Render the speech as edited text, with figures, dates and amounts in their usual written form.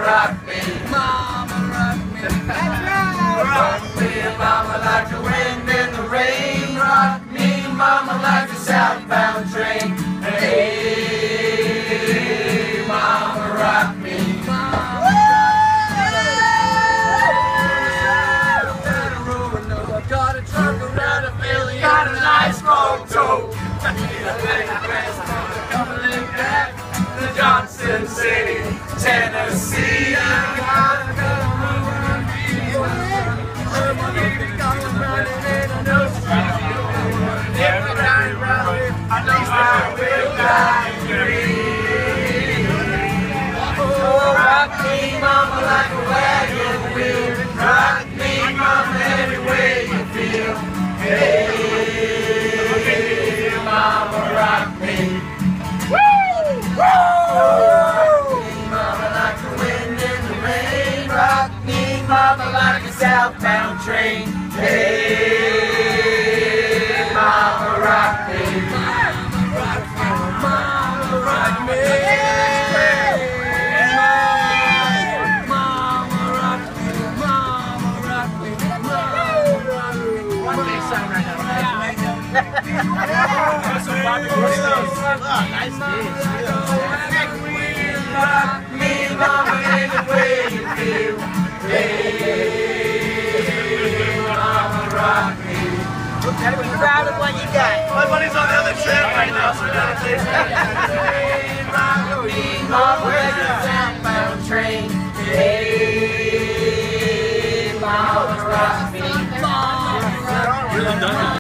rock me. Mama, rock me. Rock me, mama, like the wind in the rain. Rock me, mama, like a southbound train. Hey, mama, rock me. Got a truck around a million. Got a nice long toe. Coming back to Johnson City, Tennessee. I got a rock me, mama, like a wagon wheel. Rock me, mama, any way you feel. Hey, mama, rock me. Woo! Rock me, mama, like the wind in the rain. Rock me, mama, like a southbound train. Hey, mama, rock me. Mama, rock me. Mama, rock me. Rock me, mama, any way you feel. Hey, mama, rock me. Gotta be proud of what you got. My buddy's on the other tram right now, so we gotta take it. Rock me, mama, like a southbound train. Hey, mama, rock me. Mama, rock me.